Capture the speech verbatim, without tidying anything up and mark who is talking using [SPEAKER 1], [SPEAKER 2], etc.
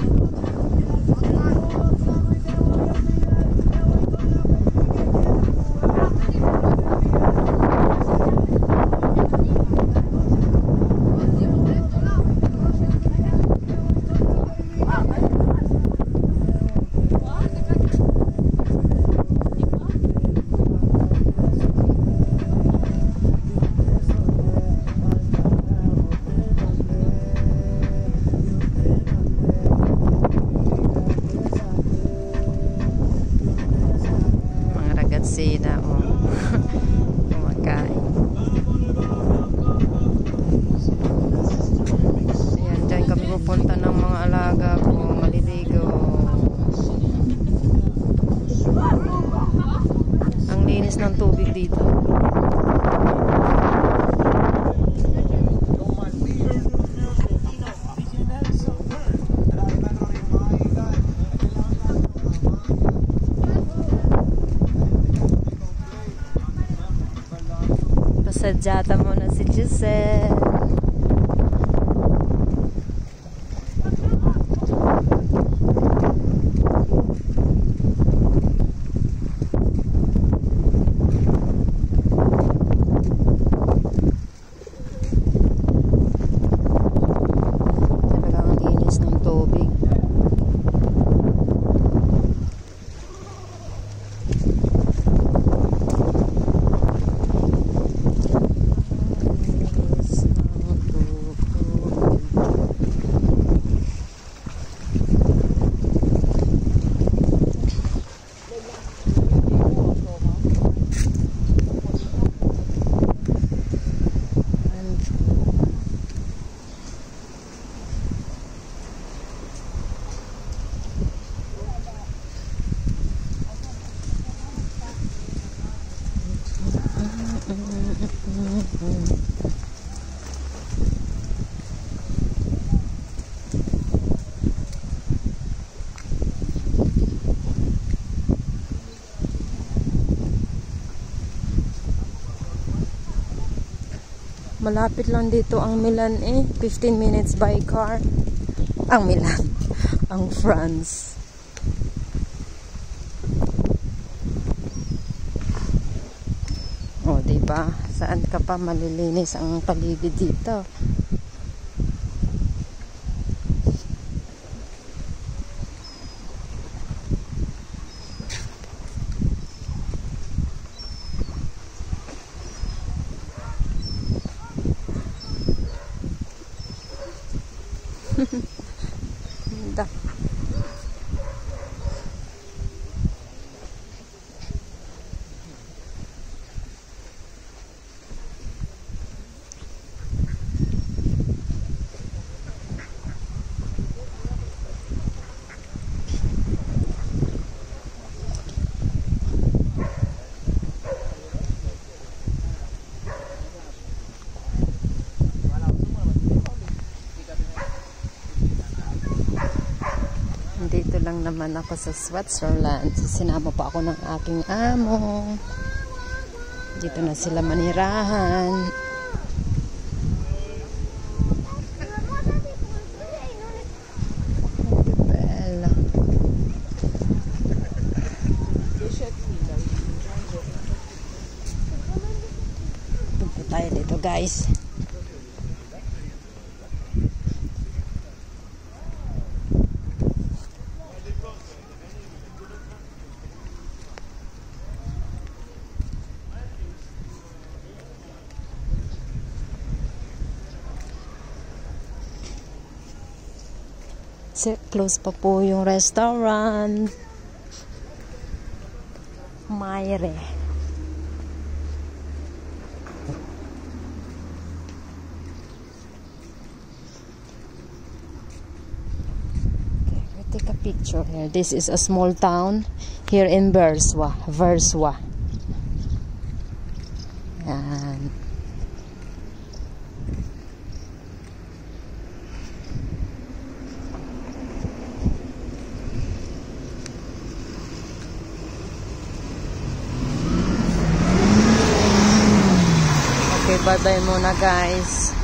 [SPEAKER 1] Sina mo kumakain. Ayan, dyan kami pupunta ng mga alaga ko, maliligo. Ang linis ng tubig dito. Sadyata mo na si Giselle. Talagang ang linis ng tubig. Malapit lang dito ang Milan eh. fifteen minutes by car. Ang Milan. Ang France. O, diba? Saan ka pa malilinis ang paligid dito? Da. Dito lang naman ako sa Switzerland. Sinama pa ako ng aking amo. Dito na sila manirahan. Bella. Punta tayo dito, guys. Close pa po yung restaurant. Mayre. Okay, we take a picture here. This is a small town here in Verswa. Verswa. Yan. Okay, bye-bye muna, guys.